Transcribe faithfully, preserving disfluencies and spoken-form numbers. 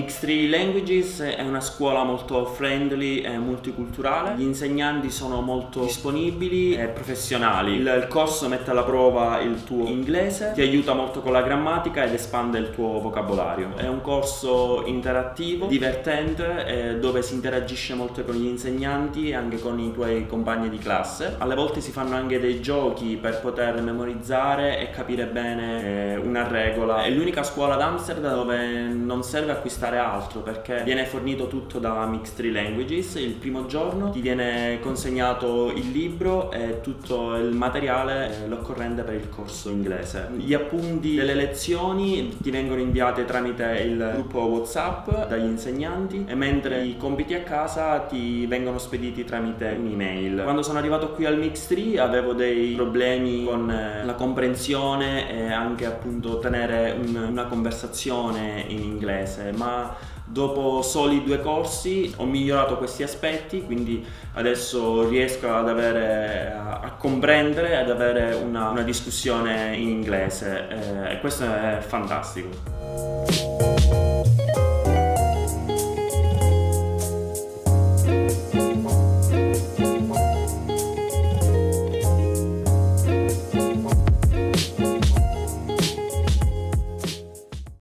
Mixed Tree Languages è una scuola molto friendly e multiculturale, gli insegnanti sono molto disponibili e professionali. Il, il corso mette alla prova il tuo inglese, ti aiuta molto con la grammatica ed espande il tuo vocabolario. È un corso interattivo, divertente, eh, dove si interagisce molto con gli insegnanti e anche con i tuoi compagni di classe. Alle volte si fanno anche dei giochi per poter memorizzare e capire bene eh, una regola. È l'unica scuola ad Amsterdam dove non serve acquistare altro, perché viene fornito tutto da Mixed Tree Languages. Il primo giorno ti viene consegnato il libro e tutto il materiale eh, l'occorrente per il corso inglese. Gli appunti delle lezioni ti vengono inviate tramite il gruppo WhatsApp dagli insegnanti, e mentre i compiti a casa ti vengono spediti tramite un'email. Quando sono arrivato qui al Mixed Tree avevo dei problemi con la comprensione e anche appunto tenere un, una conversazione in inglese, ma dopo soli due corsi ho migliorato questi aspetti, quindi adesso riesco ad avere, a, a comprendere, ad avere una, una discussione in inglese, eh, e questo è fantastico.